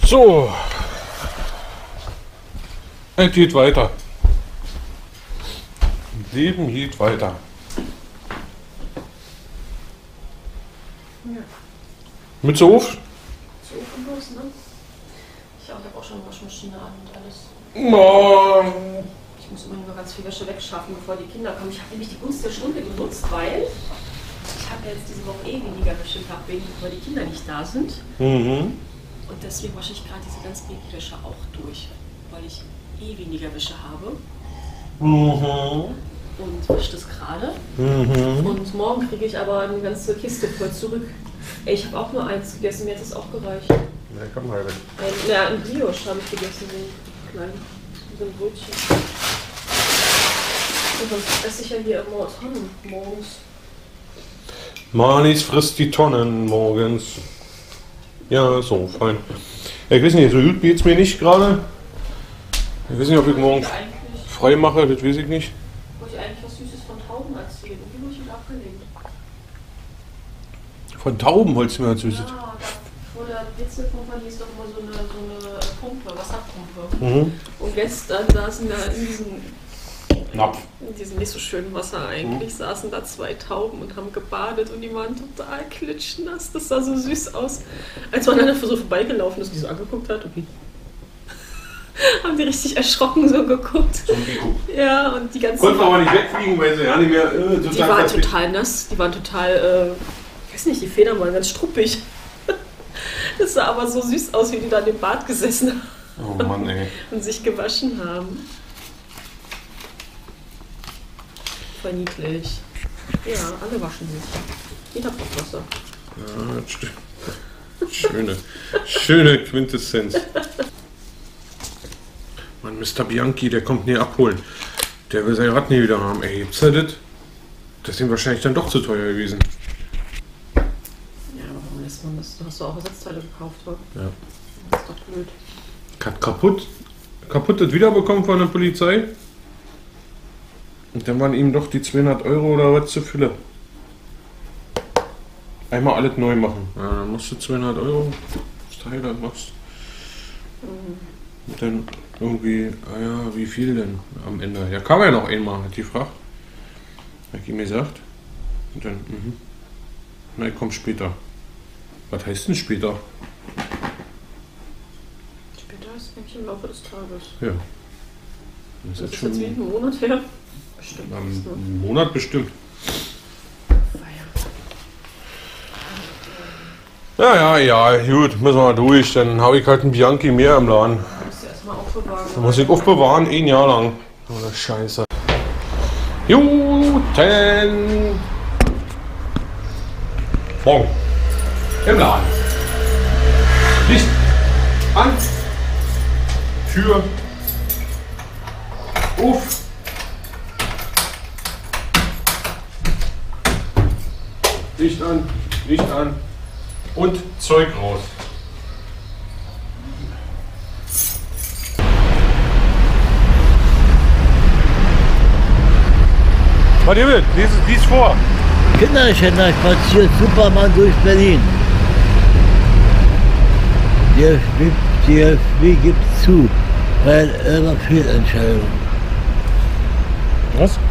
So. Es geht weiter. Leben geht weiter. Ja. Mütze auf? So los, ne? Ich habe auch schon Waschmaschine an und alles. Oh. Ich muss immer nur ganz viel Wäsche wegschaffen, bevor die Kinder kommen. Ich habe nämlich die Gunst der Stunde genutzt, weil ich habe ja jetzt diese Woche weniger Wäsche gehabt, weil die Kinder nicht da sind. Mhm. Und deswegen wasche ich gerade diese ganz Babywäsche auch durch, weil ich weniger Wäsche habe. Mhm. Und wasche das gerade. Mhm. Und morgen kriege ich aber eine ganze Kiste voll zurück. Ey, ich habe auch nur eins gegessen, mir hat das auch gereicht. Ja, komm mal weg. Ein Brioche habe ich gegessen, so klein. So ein Brötchen. Und sonst esse ich ja hier immer Tonnen morgens. Manis frisst die Tonnen morgens. Ja, so, fein. Ja, ich weiß nicht, so gut geht's mir nicht gerade. Ich weiß nicht, ob ich morgen frei mache, das weiß ich nicht. Wollte ich eigentlich was Süßes von Tauben erzählen. Und die habe ich wieder abgelehnt. Von Tauben wolltest du mir erzählen. Ja, da vor der Witzelpumpe, die ist doch immer so eine Pumpe, Wasserpumpe. Mhm. Und gestern saßen da in diesem nicht so schönen Wasser eigentlich, saßen da 2 Tauben und haben gebadet und die waren total klitschnass. Das sah so süß aus. Als man dann so vorbeigelaufen ist und die so angeguckt hat, okay. Haben die richtig erschrocken so geguckt. Ja, und die ganzen... Konnten aber nicht wegfliegen, weil sie ja nicht mehr total... Die waren total nass, die waren total, ich weiß nicht, die Federn waren ganz struppig. Das sah aber so süß aus, wie die da im Bad gesessen haben. Oh Mann, ey. Und sich gewaschen haben. Voll niedlich. Ja, alle waschen sich. Jeder braucht Wasser. Ja, das stimmt. Schöne Quintessenz. Mann, Mr. Bianchi, der kommt nie abholen. Der will sein Rad nie wieder haben. Ey, gibt's da das? Das ist ihm wahrscheinlich dann doch zu teuer gewesen. Ja, aber warum lässt man das? Du hast doch auch Ersatzteile gekauft, oder? Ja. Das ist doch blöd. Hat kaputt wiederbekommen von der Polizei. Und dann waren ihm doch die 200 € oder was zu viele. Einmal alles neu machen. Ja, dann musst du 200 € das Teil dann machst. Und dann irgendwie, ja, wie viel denn am Ende? Ja, kam ja noch einmal, hat die gefragt. Hab ich ihm gesagt. Und dann, na, ich komm später. Was heißt denn später? Später ist eigentlich im Laufe des Tages. Ja. Das ist jetzt wie ein Monat her. Bestimmt. Einen Monat bestimmt. Ja, gut, müssen wir durch. Dann habe ich halt einen Bianchi mehr im Laden. Du musst ja erstmal aufbewahren. Da muss ich aufbewahren, 1 Jahr lang. Oh, das Scheiße. Guten Morgen. Im Laden. Licht an. Tür auf. Licht an und Zeug raus. Was ihr will, lies vor. Kinderschänder spaziert Superman durch Berlin. DFB gibt zu, weil irre Fehlentscheidung. Was?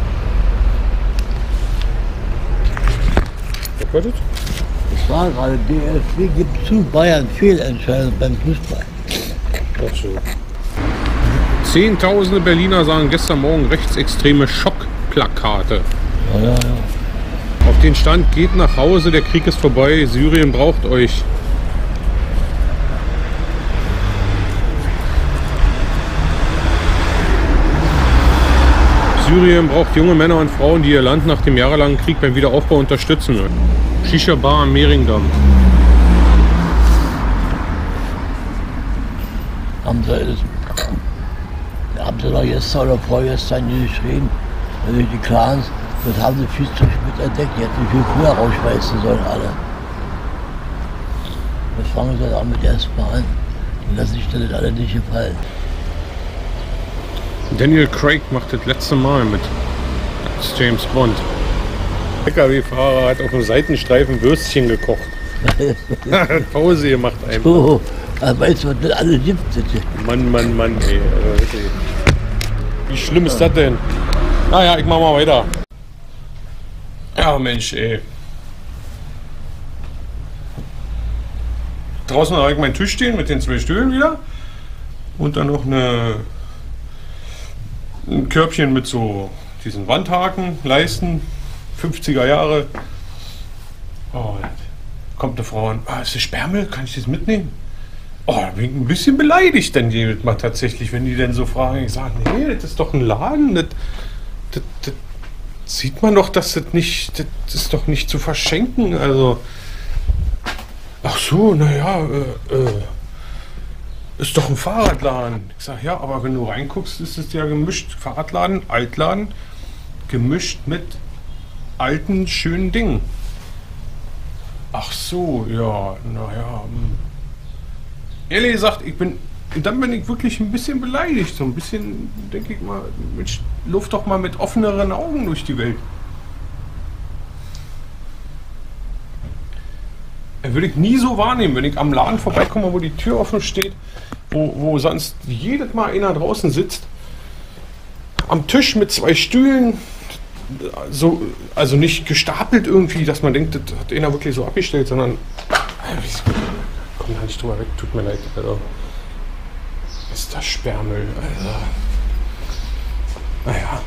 Was war das? Das war gerade, DFB gibt zu, Bayern Fehlentscheidung beim Fußball. Ach so. Zehntausende Berliner sahen gestern Morgen rechtsextreme Schockplakate. Ja. Auf den stand, geht nach Hause, der Krieg ist vorbei, Syrien braucht euch. Syrien braucht junge Männer und Frauen, die ihr Land nach dem jahrelangen Krieg beim Wiederaufbau unterstützen. Shisha Bar am Mehringdamm. Haben sie doch gestern oder vorgestern geschrieben, die Clans, das haben sie viel zu spät entdeckt, die hätten viel früher rausschmeißen sollen alle. Das fangen sie damit erstmal an. Die lassen sich das alle nicht gefallen. Daniel Craig macht das letzte Mal mit als James Bond. LKW-Fahrer hat auf dem Seitenstreifen Würstchen gekocht. Pause gemacht einfach. So, weißt du, was das alles gibt? Mann, ey. Wie schlimm ist das denn? Naja, ich mach mal weiter. Ja, Mensch, ey. Draußen habe ich meinen Tisch stehen mit den 2 Stühlen wieder. Und dann noch ein Körbchen mit so diesen Wandhaken, Leisten, 50er Jahre. Oh, kommt eine Frau an, ist das Sperrmüll? Kann ich das mitnehmen? Oh, da bin ich ein bisschen beleidigt dann jedes Mal tatsächlich, wenn die denn so fragen. Ich sage, nee, das ist doch ein Laden, das sieht man doch, dass das nicht, das ist doch nicht zu verschenken. Also, ach so, naja, ist doch ein Fahrradladen. Ich sage, ja, aber wenn du reinguckst, ist es ja gemischt. Fahrradladen, Altladen, gemischt mit alten, schönen Dingen. Ach so, ja, naja. Ehrlich gesagt, dann bin ich wirklich ein bisschen beleidigt. So ein bisschen, denke ich mal, Mensch, luft doch mal mit offeneren Augen durch die Welt. Würde ich nie so wahrnehmen, wenn ich am Laden vorbeikomme, wo die Tür offen steht, wo sonst jedes Mal einer draußen sitzt, am Tisch mit 2 Stühlen, so, also nicht gestapelt irgendwie, dass man denkt, das hat einer wirklich so abgestellt, sondern komm da nicht drüber weg, tut mir leid. Also, ist das Sperrmüll, also. Naja.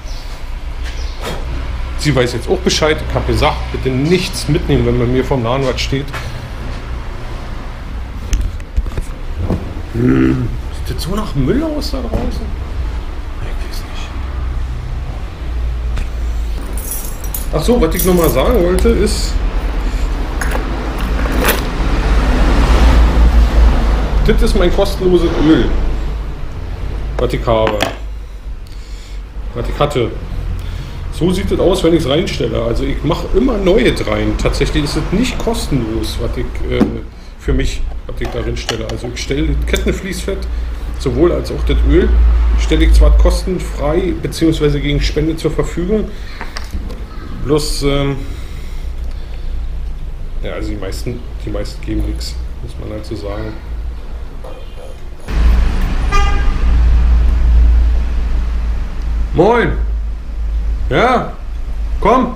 Sie weiß jetzt auch Bescheid. Ich habe gesagt, bitte nichts mitnehmen, wenn bei mir vom Laden was steht. Sieht das so nach Müll aus da draußen? Ich weiß nicht. Ach so, was ich nochmal sagen wollte ist, das ist mein kostenloses Öl, was ich habe, was ich hatte. So sieht es aus, wenn ich es reinstelle. Also ich mache immer Neues rein. Tatsächlich ist es nicht kostenlos, was ich für mich, was ich da reinstelle. Also ich stelle das Kettenfließfett, sowohl als auch das Öl, stelle ich zwar kostenfrei bzw. gegen Spende zur Verfügung. Bloß, ja, also die meisten geben nichts, muss man halt so sagen. Moin! Ja, komm!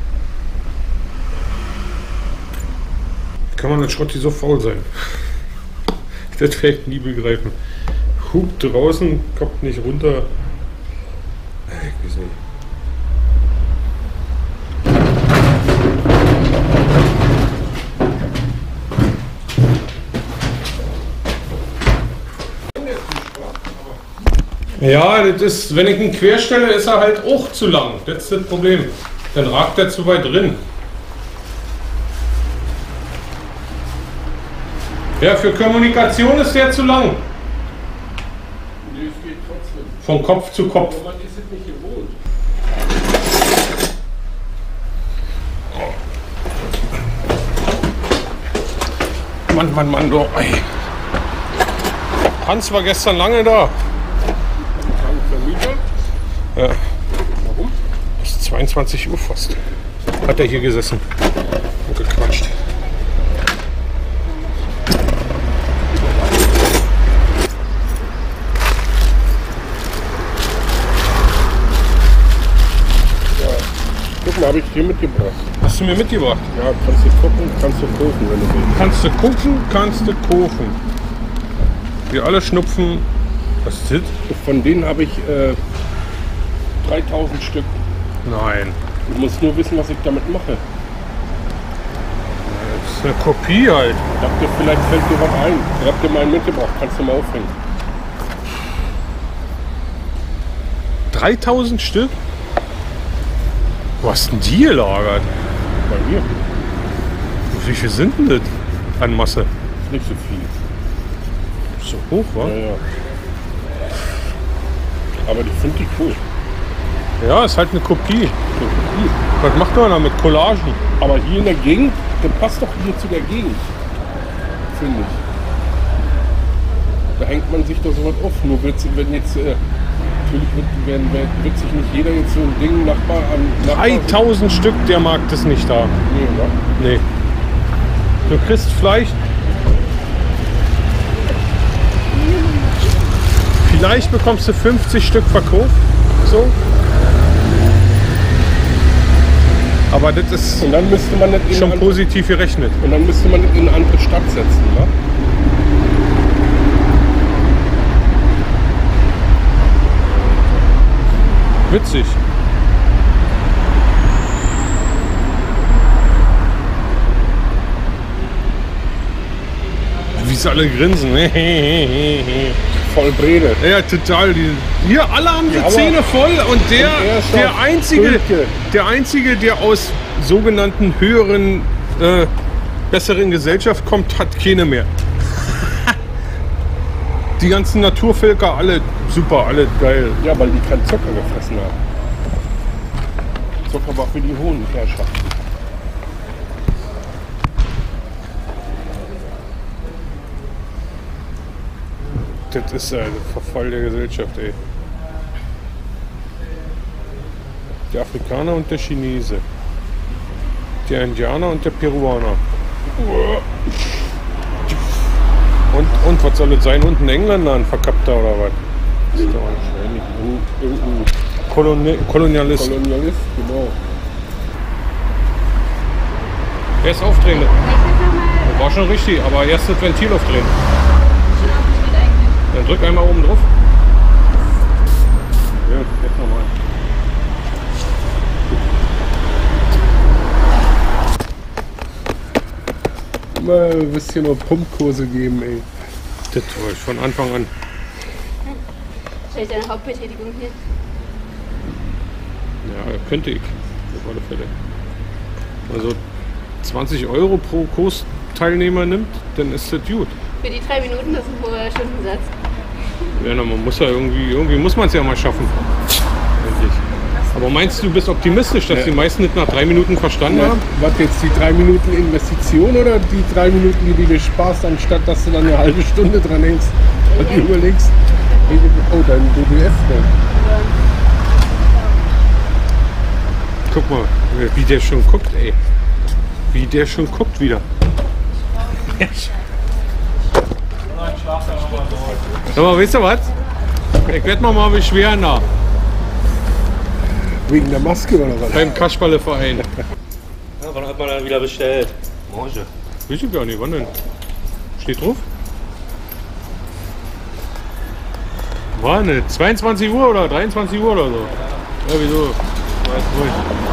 Wie kann man als Schrotti so faul sein? Das werde ich nie begreifen. Hupt draußen, kommt nicht runter. Ich weiß nicht. Ja, das ist, wenn ich ihn querstelle, ist er halt auch zu lang. Das ist das Problem. Dann ragt er zu weit drin. Ja, für Kommunikation ist der zu lang. Nee, es geht trotzdem. Von Kopf zu Kopf. Aber man ist es nicht gewohnt. Mann, doch. Ey. Hans war gestern lange da. Ja. Warum? Bis 22 Uhr fast. Hat er hier gesessen und gequatscht. Guck mal, habe ich dir mitgebracht. Hast du mir mitgebracht? Ja, kannst du gucken, kannst du kaufen, wenn du willst. Kannst du gucken, kannst du kaufen. Wir alle schnupfen. Was ist das? Von denen habe ich 3000 Stück. Nein. Du musst nur wissen, was ich damit mache. Das ist eine Kopie halt. Ich dachte, vielleicht fällt dir was ein. Ich habe dir meinen mitgebracht, kannst du mal aufhängen. 3000 Stück? Wo hast denn die gelagert? Bei mir. Wie viel sind denn das an Masse? Nicht so viel. So hoch, wa? Ja, ja. Aber die finde ich cool. Ja, ist halt eine Kopie. Was macht man da mit Collagen? Aber hier in der Gegend, der passt doch hier zu der Gegend. Finde ich. Da hängt man sich doch sowas auf. Nur wenn jetzt, natürlich wird sich nicht jeder jetzt so ein Ding Nachbar an. 3000 Stück, der Markt ist nicht da. Nee, oder? Nee. Du kriegst vielleicht Vielleicht bekommst du 50 Stück verkauft. So. Aber das ist Und dann müsste man das in schon eine positiv gerechnet. und dann müsste man das in eine andere Stadt setzen, ne? Witzig. Wie sie alle grinsen. Voll Brede. Ja, total. Hier, alle haben die Ja, aber- Zähne voll und er ist der doch Einzige, Brücke. der aus sogenannten höheren, besseren Gesellschaft kommt, hat keine mehr. Die ganzen Naturvölker, alle super, alle geil. Ja, weil die keinen Zucker gefressen haben. Zucker war für die hohen Herrschaften. Das ist ein Verfall der Gesellschaft, ey. Der Afrikaner und der Chinese. Der Indianer und der Peruaner. Und was soll es sein? Und ein Engländer, ein Verkappter oder was? Das ist doch wahrscheinlich irgendein Kolonialist. Kolonialist, genau. Erst aufdrehen. Das war schon richtig, aber erst das Ventil aufdrehen. Dann drück einmal oben drauf. Ja, jetzt nochmal. Immer ein bisschen noch Pumpkurse geben, ey. Das war ich von Anfang an. Soll ich deine Hauptbetätigung hier? Ja, könnte ich. Auf alle Fälle. Also 20 € pro Kursteilnehmer nimmt, dann ist das gut. Für die 3 Minuten, das ist ein hoher Stundensatz. Ja, na, man muss ja irgendwie muss man es ja mal schaffen. Endlich. Aber meinst du, bist optimistisch, dass die meisten das nach 3 Minuten verstanden haben? Was jetzt, die 3 Minuten Investition oder die 3 Minuten, die du dir sparst, anstatt dass du dann eine halbe Stunde dran hängst und überlegst, oh, dein WWF, ne? Guck mal, wie der schon guckt, ey. Wie der schon guckt wieder. Aber weißt du was? Ich werde mal beschweren da. Wegen der Maske oder was? Beim Kasperle-Verein. Ja, wann hat man dann wieder bestellt? Morgen. Weiß ich gar nicht, wann denn? Steht drauf? War ne? 22 Uhr oder 23 Uhr oder so? Ja, wieso? Weiß wohl.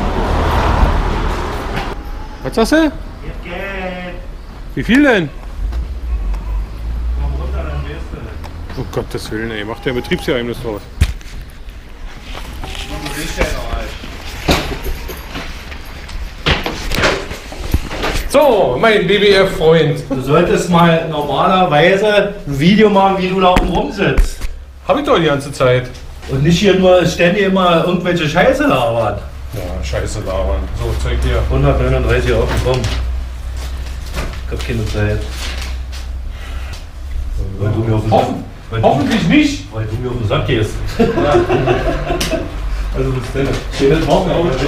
Was sagst du? Wie viel denn? Oh Gottes Willen, ey, macht der Betriebsgeheimnis draus. So, mein BBF-Freund. Du solltest mal normalerweise ein Video machen, wie du da oben rumsitzt. Hab ich doch die ganze Zeit. Und nicht hier nur ständig immer irgendwelche Scheiße labern. Ja, scheiße labern. So, zeig dir. 139 Euro, komm. Ich hab keine Zeit. Weil du mir auf den Sack, Hoffentlich nicht. weil du mir auf den Sack gehst. Also bis dann. Das brauchen wir auch nicht.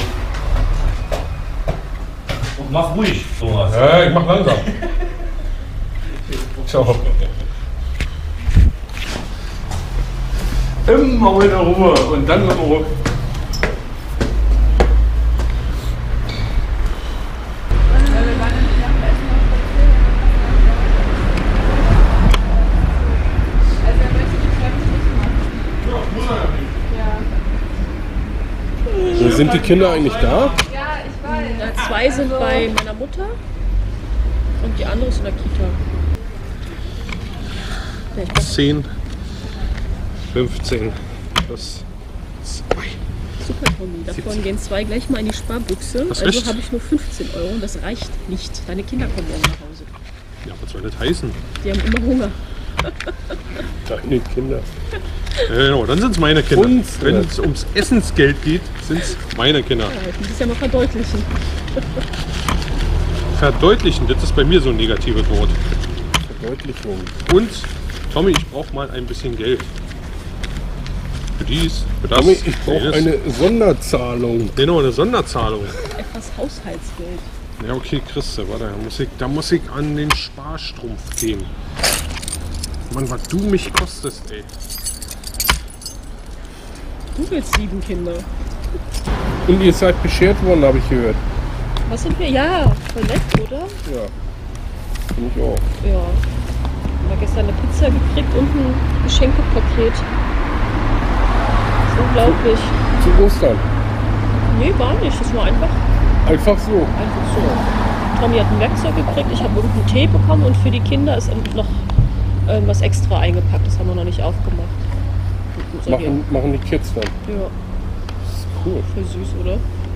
Und mach ruhig, Thomas. Ja, ich mach langsam. Ciao. Immer in der Ruhe und dann mit dem Ruck. Sind die Kinder eigentlich da? Ja, 2 sind bei meiner Mutter und die andere ist in der Kita. 10, 15 plus 2. Super, Tommy. Davon gehen 2 gleich mal in die Sparbüchse. Hast Also recht. habe ich nur 15 € und das reicht nicht. Deine Kinder kommen morgen nach Hause. Ja, was soll das heißen? Die haben immer Hunger. Deine Kinder. Ja, genau, dann sind es meine Kinder. Unsere. Wenn es ums Essensgeld geht, sind es meine Kinder. Ja, ich muss das ja mal verdeutlichen. Verdeutlichen, das ist bei mir so ein negatives Wort. Verdeutlichung. Und, Tommy, ich brauche mal ein bisschen Geld. Für dies, für das. Tommy, ich brauche jenes. eine Sonderzahlung. Genau, eine Sonderzahlung. Etwas Haushaltsgeld. Ja, okay, Christe, warte, da muss ich an den Sparstrumpf gehen. Mann, was du mich kostest, ey. Du willst 7 Kinder. Und ihr seid beschert worden, habe ich gehört. Was sind wir? Ja, voll nett, oder? Ja. Finde ich auch. Ja. Haben wir gestern eine Pizza gekriegt und ein Geschenkepaket. Das ist unglaublich. Zu Ostern. Nee, war nicht. Das war einfach Einfach so. so. Tommy hat ein Werkzeug gekriegt, ich habe irgendeinen Tee bekommen und für die Kinder ist noch was extra eingepackt. Das haben wir noch nicht aufgemacht. So hier. Machen die Kids dann. Ja, Das ist cool. voll süß, oder?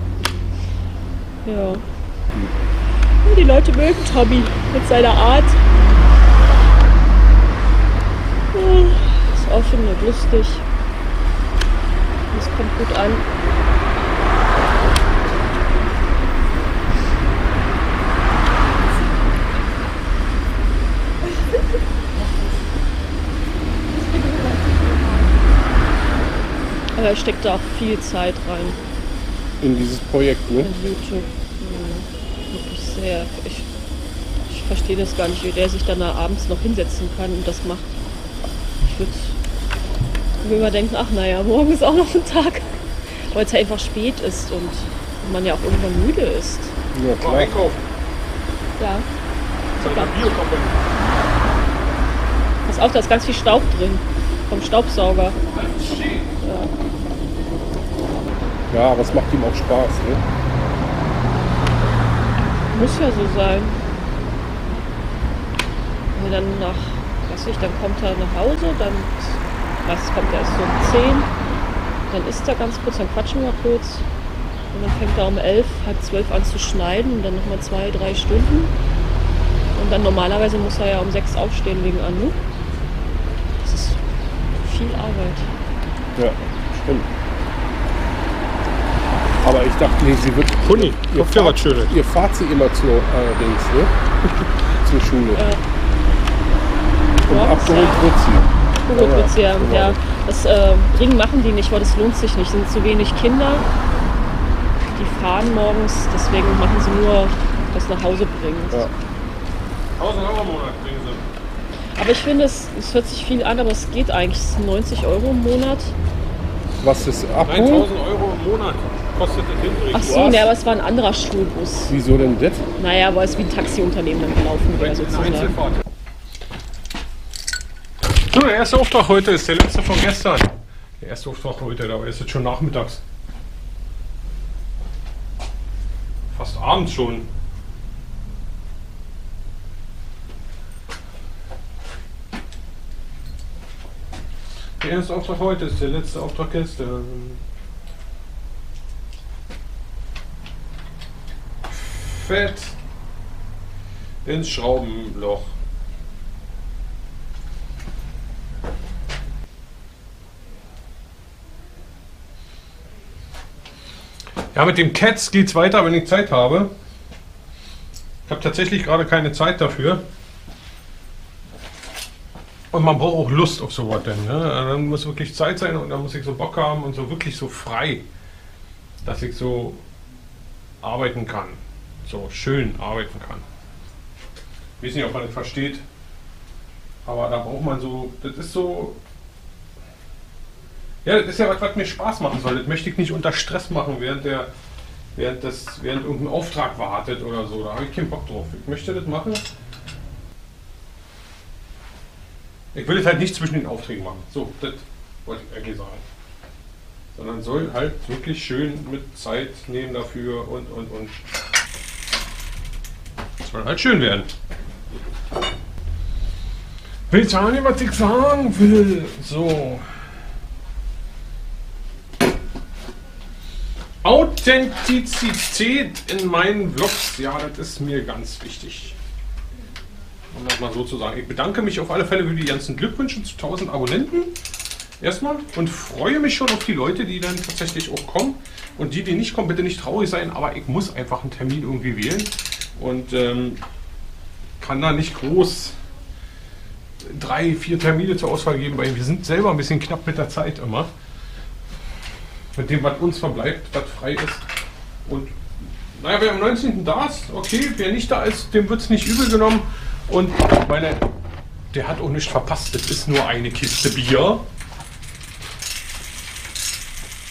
Ja. Und die Leute mögen Tommy mit seiner Art. Ist offen und lustig. Das kommt gut an. Aber er steckt da auch viel Zeit rein In dieses Projekt, ne? in YouTube. Ja, wirklich sehr. Ich verstehe das gar nicht, wie der sich dann da abends noch hinsetzen kann und das macht. Ich würde immer denken, ach naja, morgen ist auch noch ein Tag. Weil es ja einfach spät ist und man ja auch irgendwann müde ist. Ja, klar. Einkaufen. Ja. Von der Biokompanie. Pass auf, da ist ganz viel Staub drin. Vom Staubsauger. Ja, aber es macht ihm auch Spaß, ne? Muss ja so sein. Wenn er dann dann kommt er nach Hause, dann kommt er erst so um 10, dann isst er ganz kurz, dann quatschen wir kurz und dann fängt er um 11, halb 12 an zu schneiden und dann nochmal 2-3 Stunden und dann normalerweise muss er ja um 6 aufstehen wegen Anu. Das ist viel Arbeit. Ja, stimmt. Aber ich dachte, nee, sie wird. Puni, kommt ja was Schönes. Ihr fahrt sie immer zur Dings, ne? Zur Schule. Und Morgens, abgeholt ja. wird sie. Gut, wird's ja. genau. Ja. Das Bringen machen die nicht, weil das lohnt sich nicht. Es sind zu wenig Kinder. Die fahren morgens, deswegen machen sie nur das nach Hause bringen. Ja. 1000 Euro im Monat kriegen sie. Aber ich finde, es hört sich viel an, aber es geht eigentlich. Es sind 90 Euro im Monat. Was ist Abholen? 1000 Euro im Monat kostet das Hinrichten. Ach so, ne, aber es war ein anderer Schulbus. Wieso denn das? Naja, weil es wie ein Taxiunternehmen dann gelaufen wäre, Eine sozusagen. Einzelfahrt. So, der erste Auftrag heute ist der letzte von gestern. Der erste Auftrag heute, dabei ist es schon nachmittags. Fast abends schon. Der erste Auftrag heute ist der letzte Auftrag gestern. Fett ins Schraubenloch. Ja, mit dem Cats geht's weiter, wenn ich Zeit habe. Ich habe tatsächlich gerade keine Zeit dafür. Und man braucht auch Lust auf sowas denn. Ne? Dann muss wirklich Zeit sein und dann muss ich so Bock haben und so wirklich so frei, dass ich so arbeiten kann. So schön arbeiten kann. Ich weiß nicht, ob man das versteht. Aber da braucht man so, das ist so. Ja, das ist ja was, was mir Spaß machen soll. Das möchte ich nicht unter Stress machen, während irgendein Auftrag wartet oder so. Da habe ich keinen Bock drauf. Ich möchte das machen. Ich will es halt nicht zwischen den Aufträgen machen. So, das wollte ich eigentlich sagen. Sondern soll halt wirklich schön mit Zeit nehmen dafür und. Es soll halt schön werden. Will ich auch nicht, was ich sagen will. So. Authentizität in meinen Vlogs, ja, das ist mir ganz wichtig. Um das mal so zu sagen. Ich bedanke mich auf alle Fälle für die ganzen Glückwünsche zu 1000 Abonnenten. Erstmal. Und freue mich schon auf die Leute, die dann tatsächlich auch kommen. Und die nicht kommen, bitte nicht traurig sein, aber ich muss einfach einen Termin irgendwie wählen. Und kann da nicht groß 3-4 Termine zur Auswahl geben, weil wir sind selber ein bisschen knapp mit der Zeit immer. Mit dem, was uns verbleibt, was frei ist. Und naja, wer am 19. da ist, okay, wer nicht da ist, dem wird es nicht übel genommen. Und meine, der hat auch nichts verpasst, das ist nur eine Kiste Bier.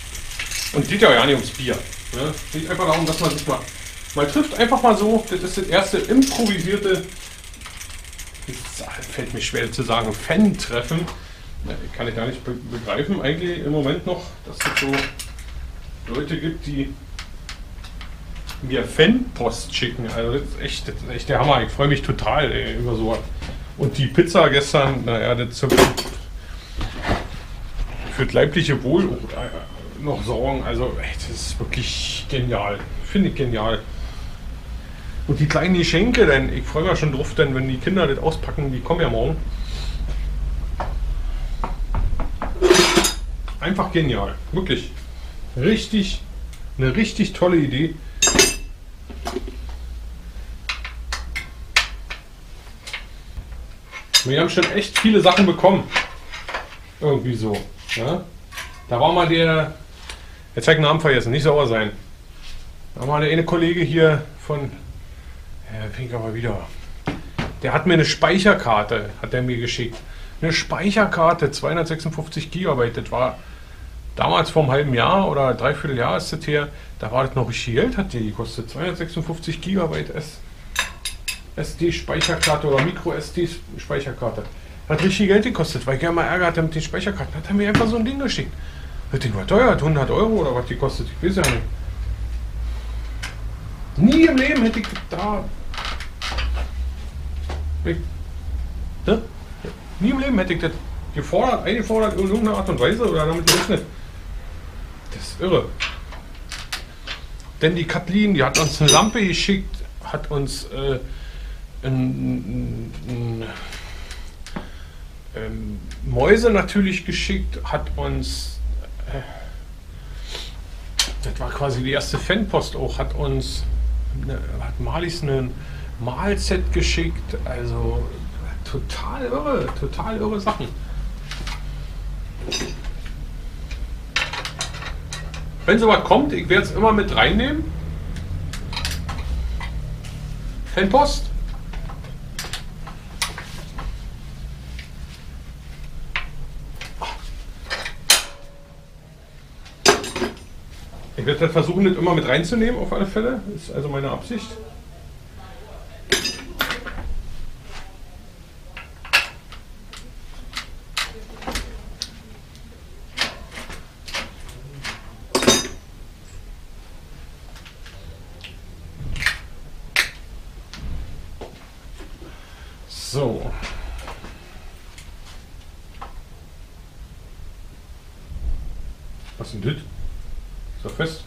Und es geht ja nicht ums Bier. Ne? Es geht einfach darum, dass man sich mal trifft. Einfach mal so. Das ist das erste improvisierte, das fällt mir schwer zu sagen, Fan-Treffen. Kann ich gar nicht begreifen eigentlich im Moment noch, dass es so Leute gibt, die mir Fanpost schicken. Also das ist echt der Hammer. Ich freue mich total über sowas. Und die Pizza gestern, naja, das für das leibliche Wohl noch sorgen. Also das ist wirklich genial. Finde ich genial. Und die kleinen Geschenke, denn ich freue mich schon drauf, denn wenn die Kinder das auspacken, die kommen ja morgen. Einfach genial. Wirklich. Eine richtig tolle Idee. Wir haben schon echt viele Sachen bekommen. Irgendwie so. Ja? Da war mal der, jetzt habe ich den Namen vergessen, nicht sauer sein. Da war mal der eine Kollege hier von, fing ich aber wieder. Der hat mir eine Speicherkarte, hat er mir geschickt. Eine Speicherkarte, 256 GB, das war damals vor einem halben Jahr oder dreiviertel Jahr ist das her, da war das noch richtig Geld, hat die gekostet. 256 GB SD-Speicherkarte oder Micro-SD-Speicherkarte. Hat richtig Geld gekostet, weil ich gerne mal Ärger hatte mit den Speicherkarten. Hat er mir einfach so ein Ding geschickt. Das Ding war teuer, 100 € oder was die kostet, ich weiß ja nicht. Nie im Leben hätte ich da... Ne? Nie im Leben hätte ich das eingefordert in irgendeiner Art und Weise oder damit gerechnet. Das ist irre. Denn die Kathleen, die hat uns eine Lampe geschickt, hat uns Mäuse natürlich geschickt, hat uns, das war quasi die erste Fanpost auch, hat hat Marlies ein Malset geschickt, also total irre Sachen. Wenn sowas kommt, ich werde es immer mit reinnehmen. Fanpost. Ich werde versuchen, das immer mit reinzunehmen, auf alle Fälle. Das ist also meine Absicht. So. Was ist denn das? Ist doch fest.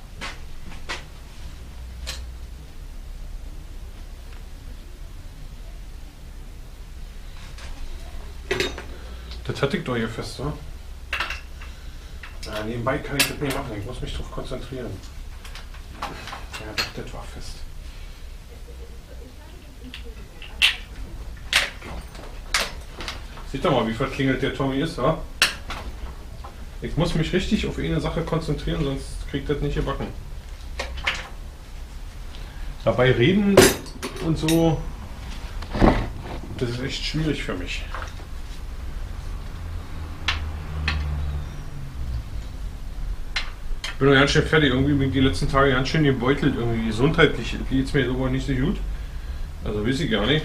Das hatte ich doch hier fest, oder? Ja, nebenbei kann ich das nicht machen, ich muss mich darauf konzentrieren. Ja, doch, das war fest. Seht doch mal, wie verklingelt der Tommy ist, ja? Ich muss mich richtig auf eine Sache konzentrieren, sonst kriegt das nicht gebacken. Dabei reden und so, das ist echt schwierig für mich. Ich bin noch ganz schön fertig, irgendwie bin ich die letzten Tage ganz schön gebeutelt, irgendwie gesundheitlich geht es mir sogar nicht so gut. Also weiß ich gar nicht.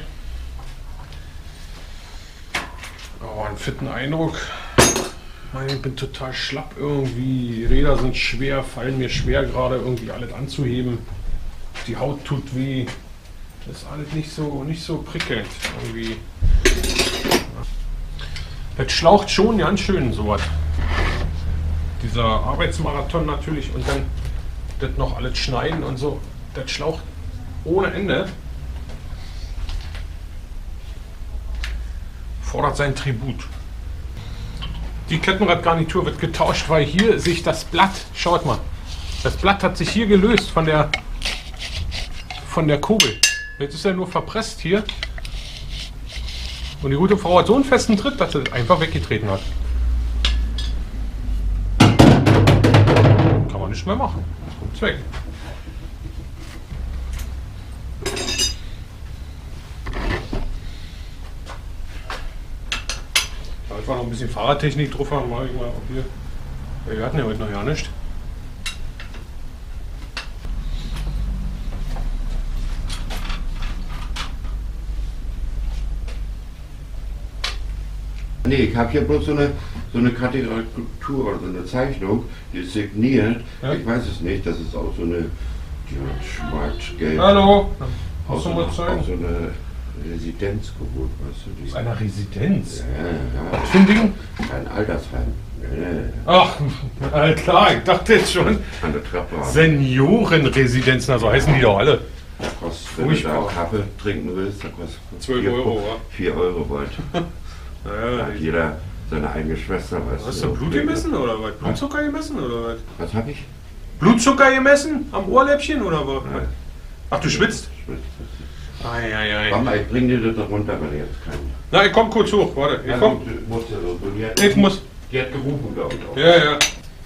Aber einen fitten Eindruck. Ich bin total schlapp irgendwie, die Räder sind schwer, fallen mir schwer gerade irgendwie alles anzuheben. Die Haut tut weh. Das ist alles nicht so prickelnd irgendwie. Das schlaucht schon ganz schön sowas. Dieser Arbeitsmarathon natürlich und dann das noch alles schneiden und so. Das schlaucht ohne Ende. Fordert sein Tribut. Die Kettenradgarnitur wird getauscht, weil hier sich das Blatt, schaut mal, das Blatt hat sich hier gelöst von der Kurbel. Jetzt ist er nur verpresst hier. Und die gute Frau hat so einen festen Tritt, dass sie einfach weggetreten hat. Kann man nicht mehr machen. Kommt's weg. Einfach noch ein bisschen Fahrradtechnik drauf haben, mache ich mal auch hier. Wir hatten ja heute noch ja nicht. Nee, ich habe hier bloß so eine Karikatur oder so eine Zeichnung, die ist signiert. Ja. Ich weiß es nicht, das ist auch so eine, die hat schwarz-gelb. Hallo. Aus Hast du mal so Zeit? eine Residenz geholt, weißt du? Die, Aus einer Residenz. ja, Was für ein Ding? ein Altersheim. Ach, klar, ich dachte jetzt schon. An der Treppe. Seniorenresidenzen, also heißen die doch alle. Kostet, wenn du da Kaffee trinken willst, dann kostet 12 Euro, wa? 4 Euro bald. Da Naja, hat jeder seine eigene Schwester, weißt hast du Blut gemessen oder was? Blutzucker gemessen oder was? Was hab ich? Blutzucker gemessen? Am Ohrläppchen oder was? Nein. Ach, du schwitzt? Schwitzt. Ei. Mama, ich bring dir das runter, wenn ich jetzt kann. Na, ich komm kurz hoch, warte. Ich komm. Du musst ja so. Ich muss. Die hat gerufen, glaube ich auch. Ja.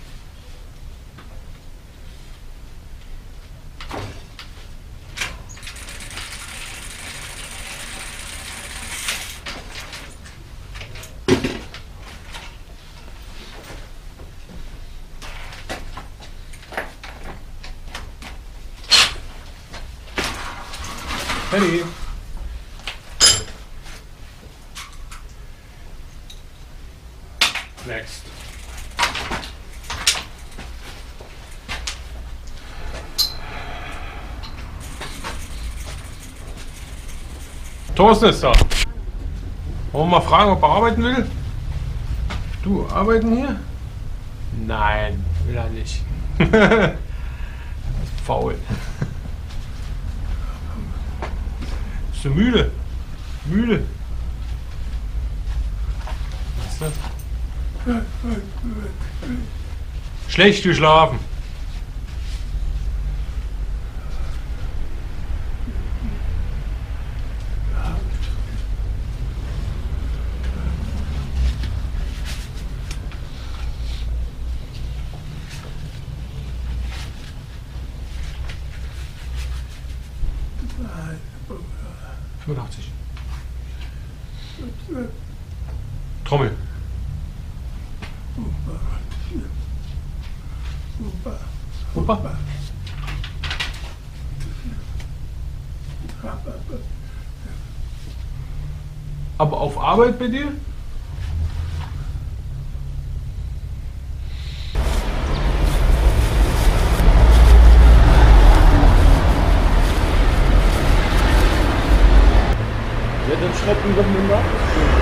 Hey. Next. Thorsten ist da. Wollen wir mal fragen, ob er arbeiten will? Du, arbeiten hier? Nein, will er nicht. Das ist faul. Bist du müde? Müde? Was ist das? Schlecht geschlafen. Trommel. Opa. Aber auf Arbeit bei dir? Ja, dann schreibt mir doch eine Nachricht.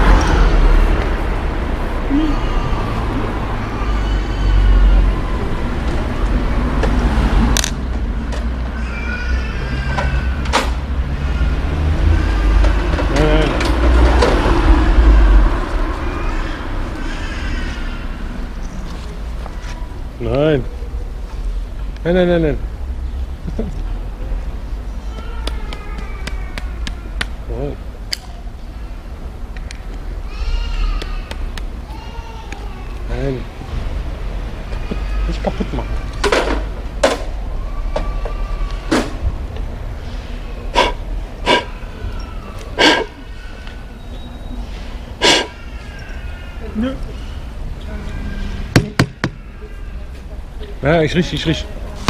Nein. Nein. Nein. Nicht kaputt machen. Ja, ich riech.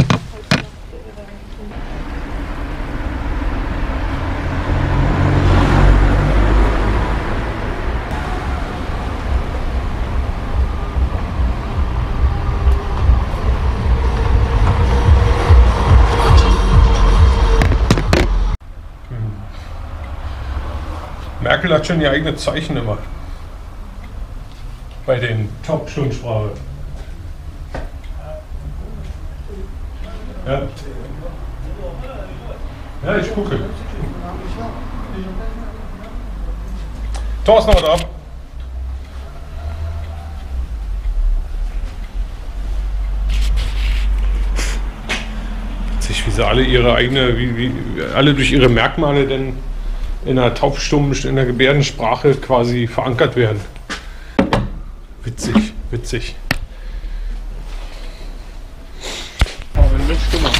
Merkel hat schon ihr eigenes Zeichen immer. Bei den Top-Stundsprache. Ja. Ja, ich gucke. Thorsten, haut ab. Wie sie alle ihre eigene, wie alle durch ihre Merkmale denn in der taubstummen, in der Gebärdensprache quasi verankert werden. Witzig. Aber ein Mensch dummer.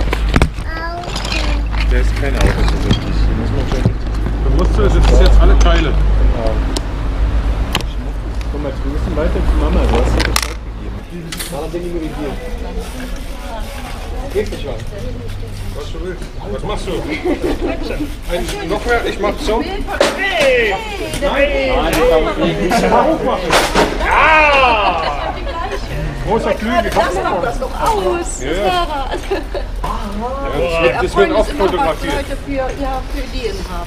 Der ist kein Auto so richtig. Dann musst du, das ist jetzt alle Teile. Komm mal, wir müssen weiter zu Mama. Du hast dir Bescheid gegeben. Mama hat dich irritiert. Geht nicht an. Was du willst. Was machst du? Noch mehr? Ich mach so. Hey! Nein! Ja! Großer Flügel. Das doch aus. Ja. Das wird oft fotografiert. Leute für Ideen haben.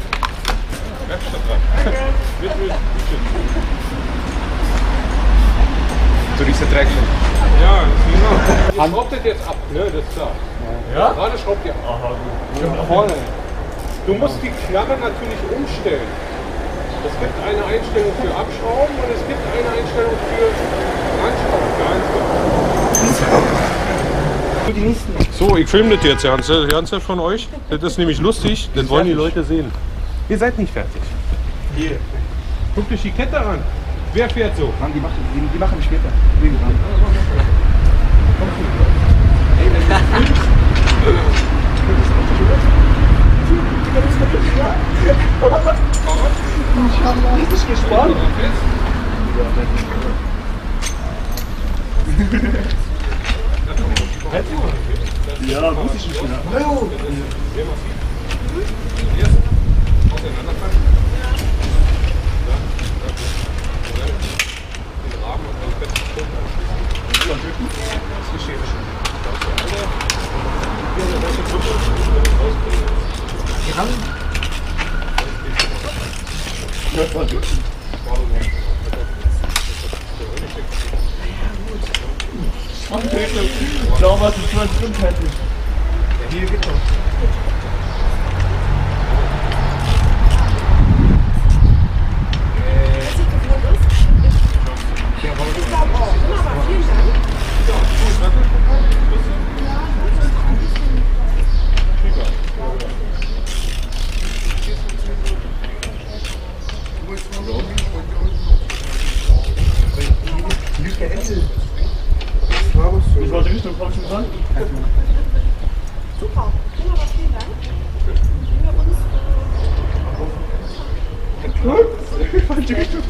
So diese Traction. Ja, genau. Ich schraubt das jetzt ab, ne? Das ist klar. Ja? Gerade schraubt ihr ab. Aha, gut. Du musst die Klammer natürlich umstellen. Es gibt eine Einstellung für Abschrauben und es gibt eine Einstellung für Anschrauben. So, ich filme das jetzt ganz von euch. Das ist nämlich lustig, das wollen die Leute sehen. Ihr seid nicht fertig. Hier. Guckt euch die Kette an. Wer fährt so? Mann, die machen später. Ich bin gespannt. Ja, muss ich nicht mehr. Schau, was ich mal drin hätte. Ja, hier geht's doch. Ich wollte Richtung kommen schon dran. Super. Wunderbar, vielen Dank. Falsche Richtung.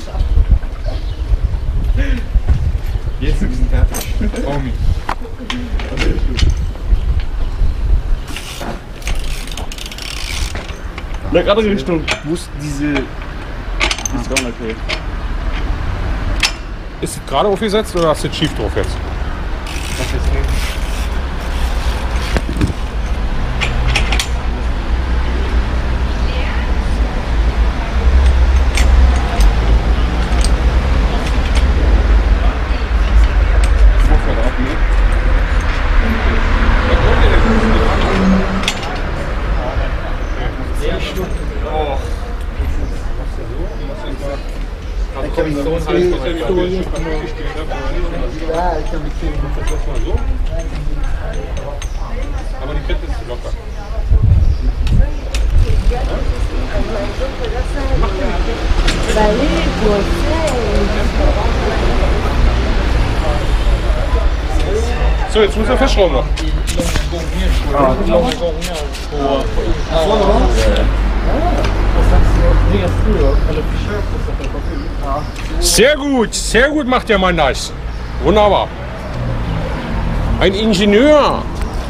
Jetzt sind wir fertig. Omi. In die andere Richtung. Wo ist diese. Okay. Ist es gerade aufgesetzt oder hast du es schief drauf jetzt? Das ist nicht. Aber die Kette ist locker. So, jetzt muss er festschrauben noch. Sehr gut macht der Mann das. Wunderbar. Ein Ingenieur.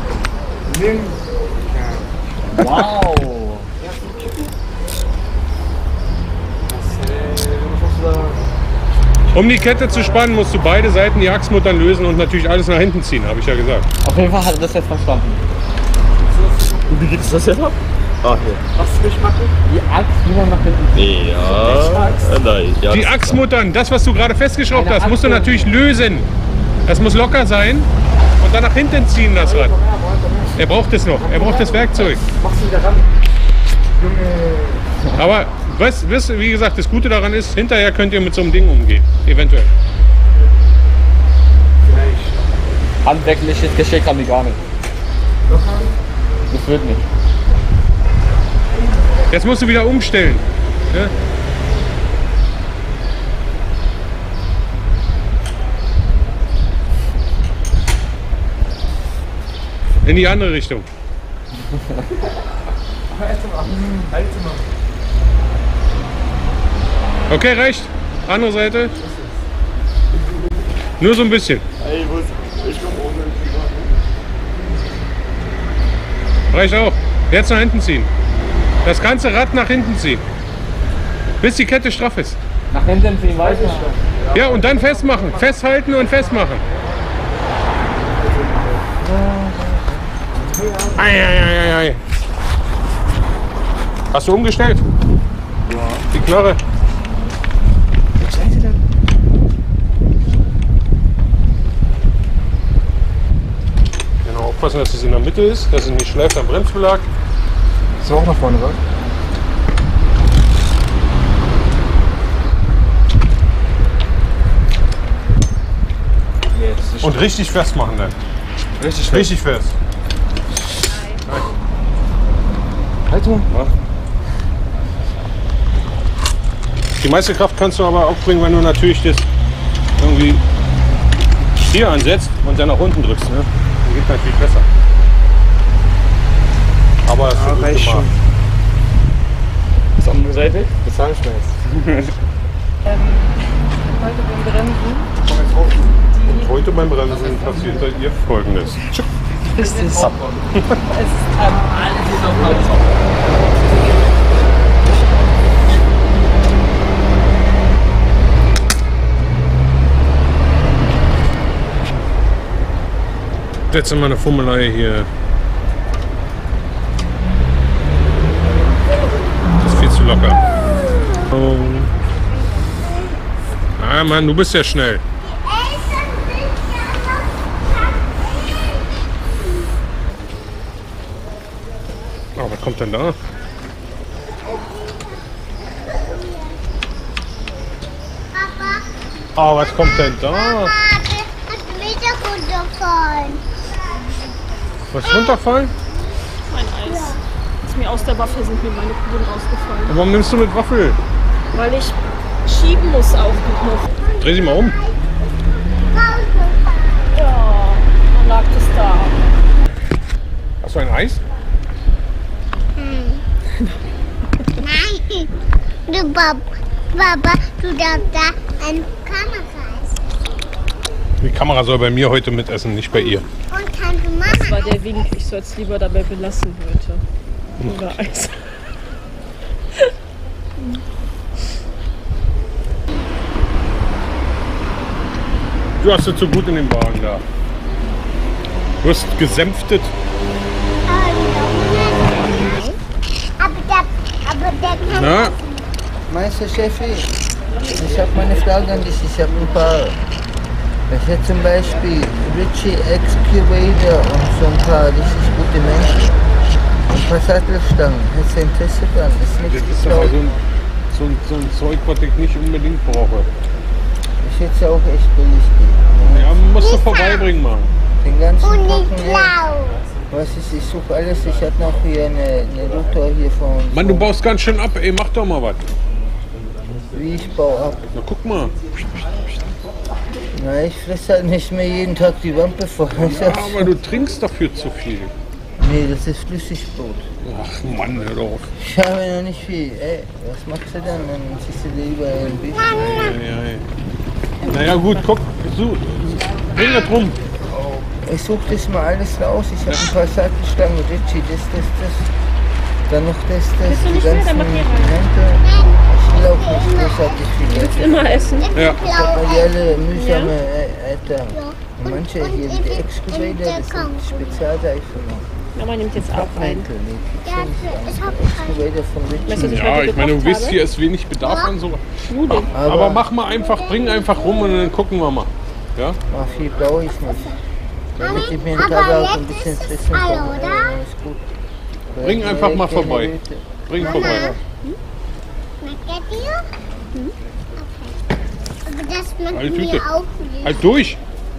Wow. Um die Kette zu spannen, musst du beide Seiten die Achsmuttern lösen und natürlich alles nach hinten ziehen, habe ich ja gesagt. Auf jeden Fall hat er das jetzt verstanden. Und wie geht es das jetzt ab? Ah, hier. Was will ich machen? Die Axt, wie man nach hinten. Ja. Nein. Ja, die Achsmuttern, das was du gerade festgeschraubt hast, musst du natürlich lösen. Das muss locker sein und dann nach hinten ziehen das Rad. Er braucht es noch, er braucht das Werkzeug. Machst du wieder ran? Aber wie gesagt, das Gute daran ist, hinterher könnt ihr mit so einem Ding umgehen, eventuell. Handwerkliches Geschick haben die gar nicht. Das wird nicht. Jetzt musst du wieder umstellen. Ja? In die andere Richtung. Okay, reicht. Andere Seite. Nur so ein bisschen. Reicht auch. Jetzt nach hinten ziehen. Das ganze Rad nach hinten ziehen. Bis die Kette straff ist. Nach hinten ziehen, weiß ich. Ja, und dann festmachen. Festhalten und festmachen. Ei. Hast du umgestellt? Ja. Die Knarre. Was seid ihr denn? Genau, aufpassen, dass es in der Mitte ist, dass es nicht schleift am Bremsbelag. Ist auch nach vorne, was? Jetzt. Und richtig festmachen dann. Richtig fest. Haltung. Ja. Die meiste Kraft kannst du aber aufbringen, wenn du natürlich das irgendwie hier ansetzt und dann nach unten drückst. Ne? Dann geht natürlich besser. Aber es ist gut gemacht. Das andere Seite? Bezahlschmerz. Heute beim Bremsen. Und heute beim Bremsen passiert bei ihr Folgendes. Ist es? Es ist Jetzt sind wir eine Fummelei hier. Das ist viel zu locker. Oh. Ah Mann, du bist ja schnell. Oh, was kommt denn da? Oh, was kommt denn da? Was runterfallen? mein Eis. Ist mir aus der Waffel sind mir meine Kugeln rausgefallen. Warum nimmst du mit Waffel? Weil ich schieben muss auf den Knopf. Dreh sie mal um. Ja, dann lag das da. Hast du ein Eis? Nein, du Papa, du darfst da ein Kamera essen. Die Kamera soll bei mir heute mitessen, nicht bei ihr. Und Tante Mama. Das war der Wink, ich soll es lieber dabei belassen heute. Oder Eis. Du hast es zu gut in dem Wagen da. Du hast gesänftet. Aber der kann Na? Meister Chefi, ich habe meine Frage an dich. Ich habe ein paar. Ich hätte zum Beispiel Richie Excavator und so ein paar richtig gute Menschen. Ein paar Sattelstangen. Hättest du Interesse dran? Ist Das nichts ist aber geklaut. so ein Zeug, was ich nicht unbedingt brauche. Ich hätte es auch echt billig geben. Ja, musst du vorbeibringen, Mann. Den ganzen und nicht Brocken her. blau. Was ist, ich suche alles. Ich hatte noch hier eine Router hier von. Mann, du baust ganz schön ab, ey, mach doch mal was. Wie ich baue ab. Na guck mal. Na, ich fresse halt nicht mehr jeden Tag die Wampe voll. Ja, aber du trinkst dafür zu viel. Nee, das ist Flüssigbrot. Ach Mann, hör doch auf. Ich habe noch nicht viel. Ey, was machst du dann? Dann ziehst du dir überall ein bisschen. Naja gut, guck, bring das rum. Ich suche das mal alles raus. Ich habe ein paar Sattelstangen, Ritchie, das. Dann noch das, Willst du die nicht mehr? ganzen Dann mach hier rein. Elemente. Ich glaube nicht großartig viel. Willst du immer essen? Ja. Ich habe mal die alle mühsame, Alter. Und manche hier, die Excavator, das sind Spezialreifen. Mama nimmt jetzt auch rein. Excavator von Ritchie. Ja, ich meine, du wisst, hier ist wenig Bedarf an so. Aber mach mal einfach, bring einfach rum und dann gucken wir mal. Ja? Ach, viel brauche ich nicht. Damit ich mir einen Tag auch ein bisschen fressen kann. Ja, ist gut. Bring einfach mal vorbei. Bring vorbei. Schmeckt der dir? Okay. Aber das schmeckt Eine mir Tüte. auch nicht. Halt durch!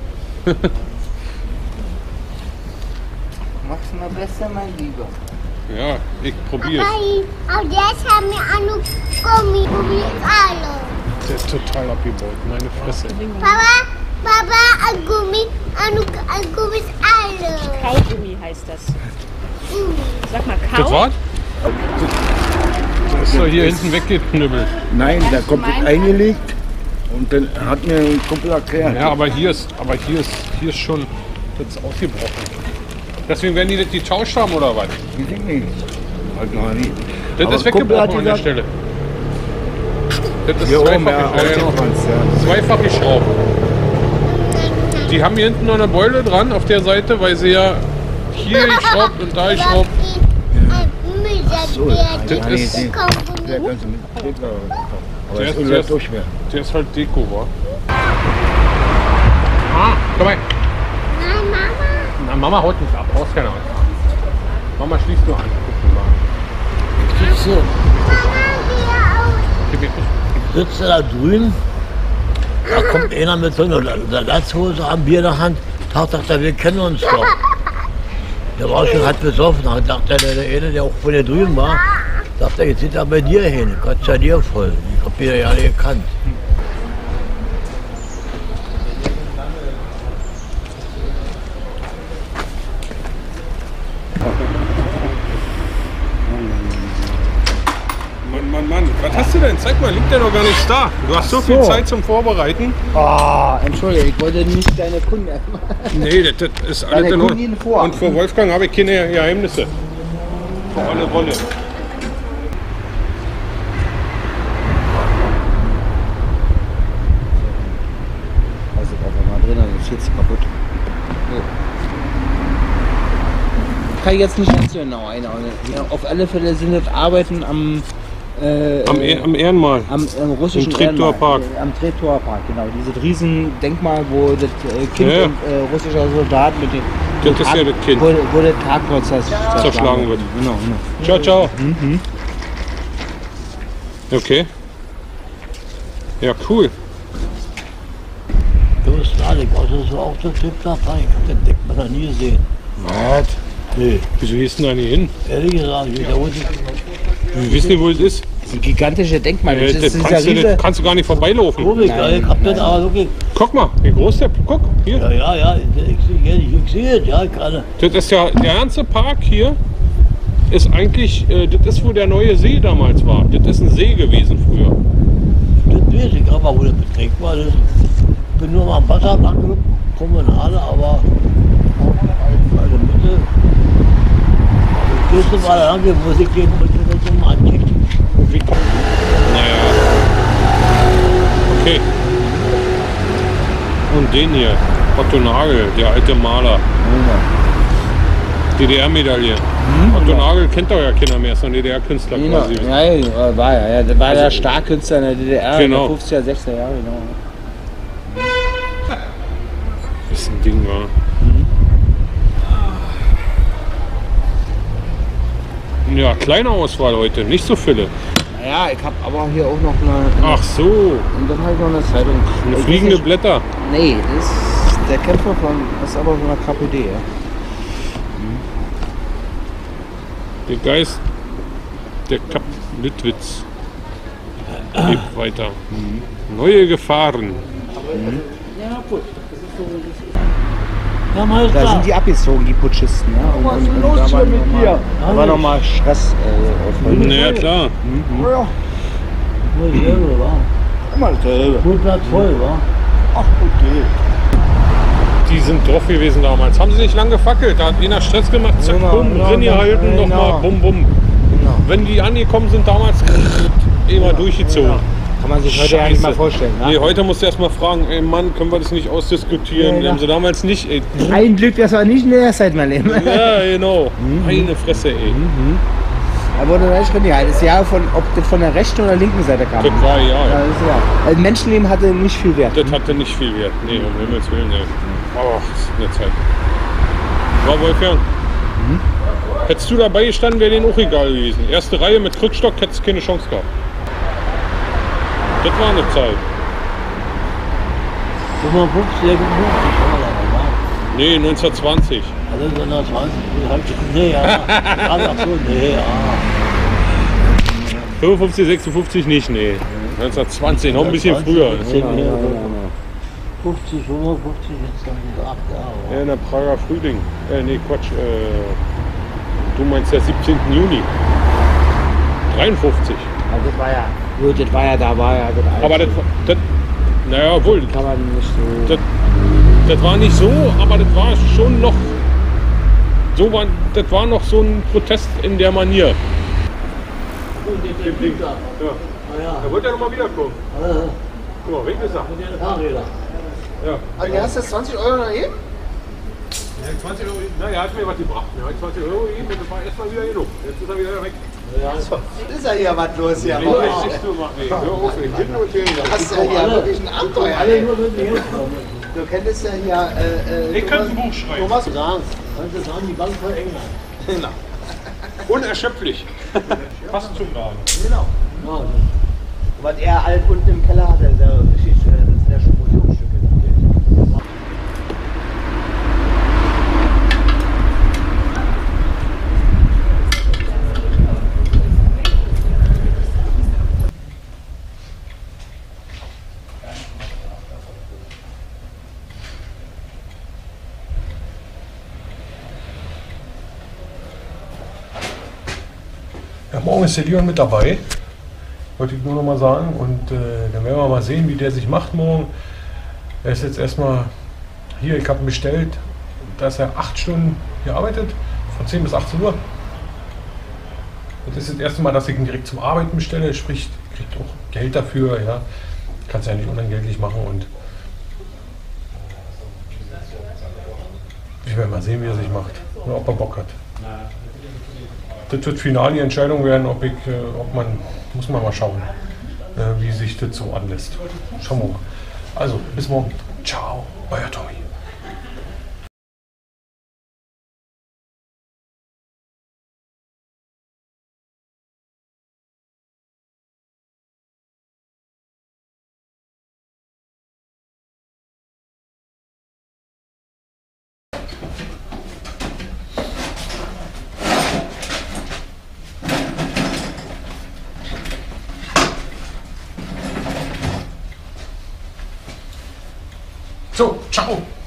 Mach's mal besser, mein Lieber. Ja, ich probier's. Aber jetzt haben wir auch noch Gummi alle. Der ist total abgebaut, meine Fresse. Papa, ein Gummi ist alle. Kaugummi heißt das. Sag mal, Kau. Das war's? Das ist doch hier hinten weggeknüppelt. Nein, der kommt eingelegt und dann hat mir ein Kumpel erklärt. Ja, aber hier ist schon das ist ausgebrochen. Deswegen werden die das getauscht haben oder was? Ich denke nicht. Also noch nie. Das Aber ist Kumpel hat weggebrochen an der gesagt- Stelle. Das ist Hier oben, zweifach, ja, ja, auch ja. zweifach geschraubt. Die haben hier hinten noch eine Beule dran auf der Seite, weil sie ja hier geschraubt und da geschraubt. So, Das ist, der kannst du mit. Aber der das ist, ist der ist, so schwer. der ist halt Deko, wa? Ah, komm mal. Nein, Mama. Na, Mama haut nicht ab, brauchst keine Angst. Mama schließt nur an. Guck mal. Sitzt da drüben, da kommt einer mit so einer Latzhose am Bier in der Hand, sagt er, wir kennen uns doch. Der war schon hat besoffen, dann sagt der eine, der auch von der drüben war, sagt er, jetzt sieht er bei dir hin, Gott sei dir voll. Ich hab ihn ja alle gekannt. Mann, was hast du denn? Zeig mal, liegt der noch gar nichts da. Du hast so viel Zeit zum Vorbereiten. Oh, entschuldige, ich wollte nicht deine Kunden. Nee, das ist alles Deine in Kundin Ordnung. vor. Und für Wolfgang habe ich keine Geheimnisse. Für alle Rolle. Also, einfach mal drin, dann ist jetzt kaputt. So. Kann ich jetzt nicht ganz so genau einordnen. Ja, auf alle Fälle sind das Arbeiten am Am Ehrenmal. Am russischen Im Treptower Park. Am Treptower Park, genau. Dieses Riesendenkmal, wo das Kind Ja. und russischer Soldat mit dem Das ist ja das Kind. Wo der Tagbau Zerschlagen wird. Genau. Ciao, ciao. Mhm. Okay. Ja, cool. Du bist Alex, das war auch der Treptower Park. Ich hab den Denkmal noch nie gesehen. Was? Nee. Wieso gehst du da nicht hin? Ehrlich gesagt, ich da unten. Wir wissen nicht, wo es ist. Das ist ein gigantische Denkmal. Das kannst du gar nicht vorbeilaufen. Komisch, ich hab das aber wirklich. Guck mal, wie groß der. Guck, hier. Ja, ich sehe es, ja, gerade. Das ist ja, der ganze Park hier ist eigentlich, das ist, wo der neue See damals war. Das ist ein See gewesen früher. Das weiß ich, aber wo das beträgt war, das bin nur mal am Wasser angeguckt, Promenade, aber bei der Mitte. Das ist mal lang, muss ich den so mal anchecken. Naja. Okay. Und den hier, Otto Nagel, der alte Maler. DDR-Medaille. Otto Nagel kennt doch ja keiner mehr, ist ein DDR-Künstler Genau. quasi. Ja, war er. Ja, der war der Starkünstler in der DDR Genau. in den 50er, 60er Jahre. Genau. Das ist ein Ding, war. Ja, kleine Auswahl heute, nicht so viele. Naja, ich habe aber hier auch noch eine. Ach so. Und dann halt noch eine Zeitung. Eine fliegende Blätter. Nee, das ist der Kämpfer von. Das ist aber von der KPD, ja. Der Geist der Kap Litwitz lebt weiter. Neue Gefahren. Ja, gut. Ja, mal Da sind die abgezogen, die Putschisten. Ja? Und da war noch mal, da war noch mal Stress auf Ja, klar. Ja. Nur selber, wa? Immer dasselbe. Platz voll, wa? Ach, okay. Die sind drauf gewesen damals. Haben sie nicht lange gefackelt. Da hat einer Stress gemacht, zack, Genau, bumm, genau, drin gehalten, genau. nochmal, bum, bum. Genau. Wenn die angekommen sind damals, immer durchgezogen. Kann man sich heute ja nicht mal vorstellen. Nee, heute musst du erst mal fragen, ey Mann, können wir das nicht ausdiskutieren? Ja. Haben sie damals nicht, ey. Ein Glück, das war nicht in der Zeit, mein Leben. Ja, genau. Meine Fresse, ey. Da wurde recht drin gehalten. Das Jahr von, ob das von der rechten oder linken Seite kam. Das war ja. Ja, das ist ja. Ein Menschenleben hatte nicht viel Wert. Das hatte nicht viel Wert. Nee, um Himmels Willen, ey. Oh, das ist eine Zeit. War Wolfgang. Hättest du dabei gestanden, wäre denen auch egal gewesen. Erste Reihe mit Krückstock hättest du keine Chance gehabt. Das war eine Zeit. 55, 56, wa? Nee, 1920. Also 1920, nee, ja. Ach so, nee, ja. 55, 56 nicht, nee. 1920, noch ein bisschen früher. 50, 55, jetzt dann diese 8 Jahre. Ja, in der Prager Frühling. Nee, Quatsch. Du meinst der 17. Juni. 53. Also das war ja. Gut, das war ja, da war ja. Das Aber das naja, wohl. kann man nicht so. Das war nicht so, aber das war schon noch das war noch so ein Protest in der Manier. Und der Typ da. Ja. Ah, ja. Er wird ja nochmal wiederkommen. Guck mal, weg ist er. Mit den Fahrrädern. Ja. Also, du hast jetzt 20 Euro noch eben? Ja, 20 Euro, na, er hat mir was gebracht. Er hat 20 Euro gegeben und das war erstmal wieder genug. Jetzt ist er wieder weg. Ja. So, ist ja hier was los hier. Nee, nicht du mach nicht. Hör auf, ich bin nur Du hast ja hier wirklich ein Abenteuer. Alle nur mit mir kommen. Du könntest ja hier. Ich kann ein Buch schreiben. Thomas, Du sagst, kannst du sagen, die Bank von England. Genau. Unerschöpflich. Passt zum Laden. Genau. Ja, Was er halt unten im Keller hat, ist ja richtig, das sind ja schon Museumsstücke. Ja, morgen ist der Leon mit dabei. Wollte ich nur noch mal sagen. Und dann werden wir mal sehen, wie der sich macht morgen. Er ist jetzt erstmal hier, ich habe ihn bestellt, dass er 8 Stunden hier arbeitet, von 10 bis 18 Uhr. Das ist das erste Mal, dass ich ihn direkt zum Arbeiten bestelle, sprich, kriegt auch Geld dafür. Ja. Kannst ja nicht unentgeltlich machen. Und ich werde mal sehen, wie er sich macht und ob er Bock hat. Das wird final die Entscheidung werden, muss man mal schauen, wie sich das so anlässt. Schauen wir mal. Also, bis morgen. Ciao, euer Tommy. So, ciao.